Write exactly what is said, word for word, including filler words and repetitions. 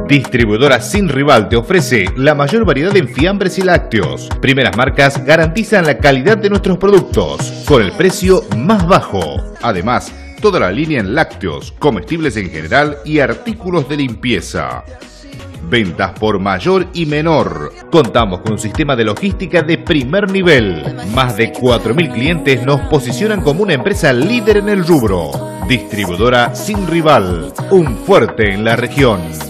Distribuidora Sin Rival te ofrece la mayor variedad en fiambres y lácteos. Primeras marcas garantizan la calidad de nuestros productos con el precio más bajo. Además, toda la línea en lácteos, comestibles en general y artículos de limpieza. Ventas por mayor y menor. Contamos con un sistema de logística de primer nivel. Más de cuatro mil clientes nos posicionan como una empresa líder en el rubro. Distribuidora Sin Rival, un fuerte en la región.